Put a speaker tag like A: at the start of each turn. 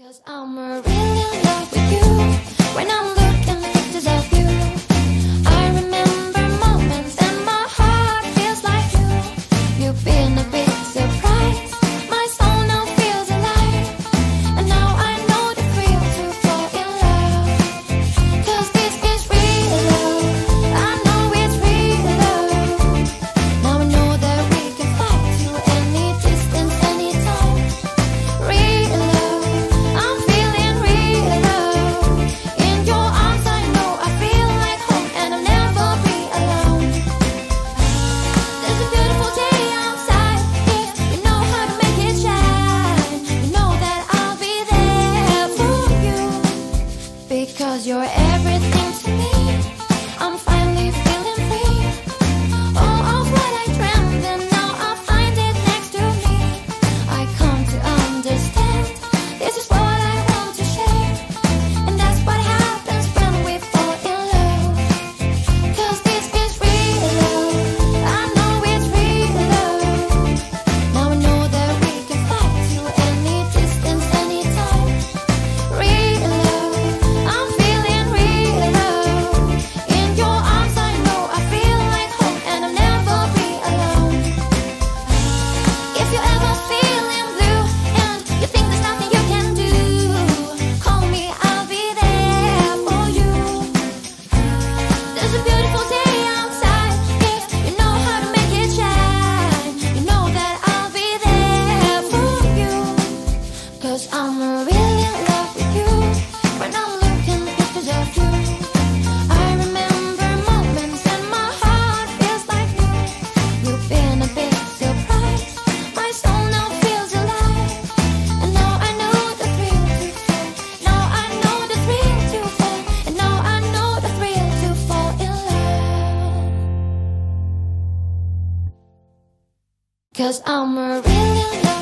A: 'Cause I'm really in love with you. When I'm looking at pictures of you, I remember moments and my heart feels like you. You've been a big surprise. My soul now feels alive. And now I know the thrill to fall in love. 'Cause this is real love. I know it's real love. Now I know that we can fly to any distance, anytime. Real love. I'm feeling real love. In your arms I know I feel like home, and I'll never be alone. There's a beautiful day outside. If you know how to make it shine, you know that I'll be there for you. Because you're everything to me. I'm finally feeling free. All of what I dreamed, and now I find it next to me. I come to understand. This is what I want to share. And that's what happens when we fall in love. 'Cause this is real love. I know it's real love. Now I know that we can fly to any distance, anytime. Real love. I'm feeling real love. In your arms I know I feel like home, and I'll never be alone. If you're ever feeling blue and you think there's nothing you can do, call me, I'll be there for you. There's a beautiful day outside. If you know how to make it shine, you know that I'll be there for you. 'Cause I'm really in love with you. When I'm looking at pictures of you, I remember moments and my heart feels like new. You've been a big surprise. My soul now feels alive. And now I know the thrill to fall. Now I know the thrill to fall. And now I know the thrill to fall in love. 'Cause I'm really in love.